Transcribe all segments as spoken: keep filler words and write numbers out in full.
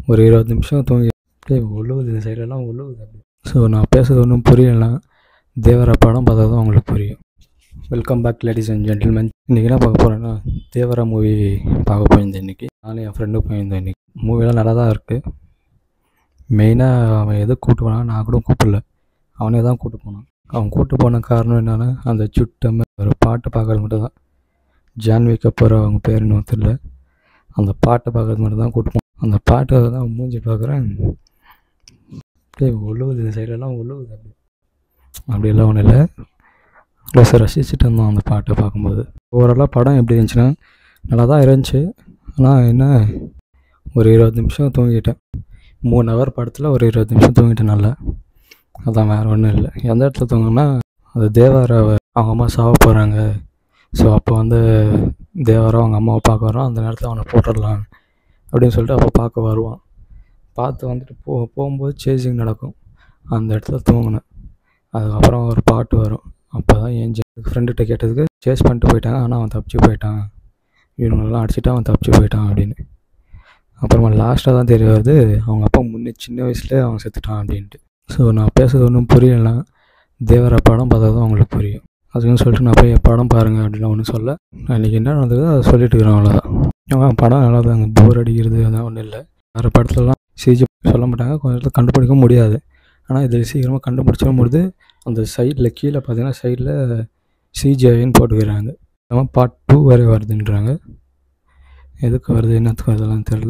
ஒரு இருபது நிமிஷம் தூங்கி அப்படியே உழுவுது, இந்த சைடெல்லாம் உழுவுது அப்படி. ஸோ நான் பேசுறது ஒன்றும் புரியலைன்னா தேவரா படம் பார்த்தா தான் உங்களுக்கு புரியும். Welcome back ladies and gentlemen. இன்றைக்கி என்ன பார்க்க போகிறேன்னா, தேவரா மூவி பார்க்க போயிருந்தேன் இன்றைக்கி. நானும் என் ஃப்ரெண்டும் போயிருந்தேன் இன்றைக்கி. மூவிலாம் நல்லா தான் இருக்குது. மெயினாக அவன் எதுக்கு கூப்பிட்டு போனான், நான் கூட கூப்பிடல, அவனே தான் கூப்பிட்டு போனான். அவன் கூப்பிட்டு போன காரணம் என்னென்னா, அந்த சுட்டம் ஒரு பாட்டு பார்க்குறது மட்டும் தான். ஜான்வி கபூர் அவங்க பேர் இன்னும் தெரியல. அந்த பாட்டை பார்க்குறது மட்டும் தான் கூப்பிட்டு போனான். அந்த பாட்டை தான் மூஞ்சி பார்க்குறேன், அப்படியே உழுவுது, இந்த சைடெல்லாம் உழுவுது அப்படி. அப்படியெல்லாம் ஒன்றும் இல்லை, ப்ளஸ் ரசிச்சுட்டு இருந்தோம் அந்த பாட்டை பார்க்கும்போது. ஓவராலாக படம் எப்படி இருந்துச்சுன்னா நல்லா தான் இருந்துச்சு. ஆனால் என்ன, ஒரு இருபது நிமிஷம் தூங்கிட்டேன். மூணு ஹவர் படத்தில் ஒரு இருபது நிமிஷம் தூங்கிட்டேன் நல்லா. அதான், வேறு ஒன்றும் இல்லை. எந்த இடத்துல தூங்கினா, அது தேவாராவை அவங்க அம்மா சாவ போகிறாங்க. ஸோ அப்போ வந்து தேவாரா அவங்க அம்மாவை பார்க்க வரோம். அந்த நேரத்தில் அவனை போட்டுடலாம் அப்படின்னு சொல்லிட்டு அப்போ பார்க்க வருவான். பார்த்து வந்துட்டு போ போகும்போது சேசிங் நடக்கும். அந்த இடத்துல தூங்கினேன். அதுக்கப்புறம் ஒரு பாட்டு வரும். அப்போ தான் ஏஞ்சி ஃப்ரெண்டுகிட்ட கேட்டதுக்கு சேஸ் பண்ணிட்டு போயிட்டாங்க, ஆனால் அவன் தப்பிச்சு போயிட்டான், இவனுங்கெல்லாம் அடிச்சுட்டு அவன் தப்பிச்சு போயிட்டான் அப்படின்னு. அப்புறமா லாஸ்ட்டாக தான் தெரிய வருது, அவங்க அப்பா முன்னே சின்ன வயசுலேயே அவன் செத்துட்டான் அப்படின்ட்டு. ஸோ நான் பேசுறது ஒன்றும் புரியலைன்னா தேவரா படம் பார்த்தா தான் அவங்களுக்கு புரியும். அதுக்குன்னு சொல்லிட்டு நான் போய் படம் பாருங்கள் அப்படின்லாம் ஒன்றும் சொல்ல. நான் இன்றைக்கி என்ன நடந்தது அதை சொல்லிட்டு இருக்கிறேன், அவ்வளோதான். அவங்க படம் நல்லா தாங்க, போர் அடிக்கிறது அதான் ஒன்றும் இல்லை. வேறு படத்துலலாம் சிஜி சொல்ல மாட்டாங்க, கொஞ்சம் கண்டுபிடிக்க முடியாது. ஆனால் இதில் சீக்கிரமாக கண்டுபிடிச்சிட முடியுது. அந்த சைடில் கீழே பார்த்தீங்கன்னா சைடில் சிஜிஐன்னு போட்டுக்கிறாங்க. நம்ம பார்ட் டூ வரை வருதுன்றாங்க. எதுக்கு வருது என்னத்துக்கு வருதுலாம் தெரில.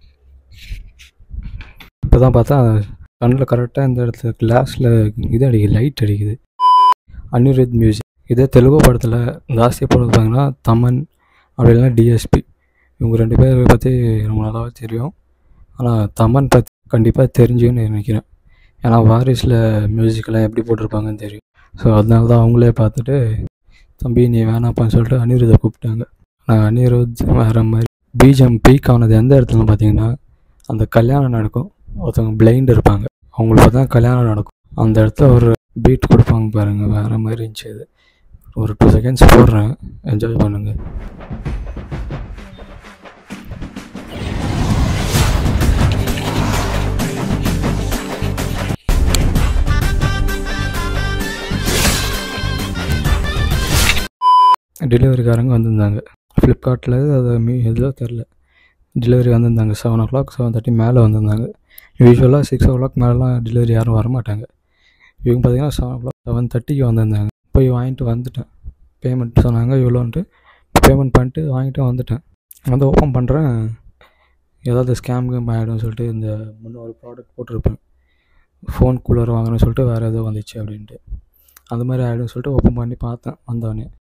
இப்போ தான் பார்த்தா கண்ணில் கரெக்டாக இந்த இடத்துல கிளாஸில் இது அடிக்குது, லைட் அடிக்குது. அனிருத் மியூசிக். இதே தெலுங்கு படத்தில் ஜாஸ்தியாக போடுறது பார்த்தீங்கன்னா தமன் அப்படி இல்லைன்னா டிஎஸ்பி. இவங்க ரெண்டு பேரை பற்றி ரொம்ப நல்லாவே தெரியும். ஆனால் தமன் பற்றி கண்டிப்பாக தெரிஞ்சுன்னு நினைக்கிறேன். ஏன்னா வாரிஸில் மியூசிக்கெல்லாம் எப்படி போட்டிருப்பாங்கன்னு தெரியும். ஸோ அதனால தான் அவங்களே பார்த்துட்டு, தம்பி நீ வேணாப்பான்னு சொல்லிட்டு அனிருத்தை கூப்பிட்டாங்க. நான் அனிருத் வேறு மாதிரி. பிஜிஎம் பீக் ஆனது எந்த இடத்துலன்னு பார்த்தீங்கன்னா, அந்த கல்யாணம் நடக்கும், ஒருத்தவங்க பிளைண்ட் இருப்பாங்க, அவங்களுக்கு பார்த்தா கல்யாணம் நடக்கும். அந்த இடத்துல ஒரு பீட் கொடுப்பாங்க பாருங்கள், வேறு மாதிரி இருந்துச்சு. அது ஒரு டூ செகண்ட்ஸ் போடுறேன், என்ஜாய் பண்ணுங்கள். டெலிவரிக்காரங்க வந்திருந்தாங்க ஃப்ளிப்கார்ட்டில், அதை மீ எதில் தெரில. டெலிவரி வந்திருந்தாங்க seven o'clock seven thirty மேலே வந்திருந்தாங்க. யூஸ்வலாக சிக்ஸ் ஓ கிளாக் மேலாம் டெலிவரி யாரும் வரமாட்டாங்க. இவங்க பார்த்தீங்கன்னா செவன் ஓ கிளாக் செவன் தேர்ட்டிக்கு வந்திருந்தாங்க. போய் வாங்கிட்டு வந்துட்டேன். பேமெண்ட் சொன்னாங்க இவ்வளோன்ட்டு பேமெண்ட் பண்ணிட்டு வாங்கிட்டு வந்துட்டேன். வந்து ஓப்பன் பண்ணுறேன், ஏதாவது ஸ்கேம் கேம் ஆகிடும்னு சொல்லிட்டு இந்த முன்னே ஒரு ப்ராடக்ட் போட்டிருப்பேன், ஃபோன் கூலர் வாங்கணும்னு சொல்லிட்டு வேறு ஏதோ வந்துச்சு அப்படின்ட்டு. அந்த மாதிரி ஆகிடும்னு சொல்லிட்டு ஓப்பன் பண்ணி பார்த்தேன். வந்தோடனே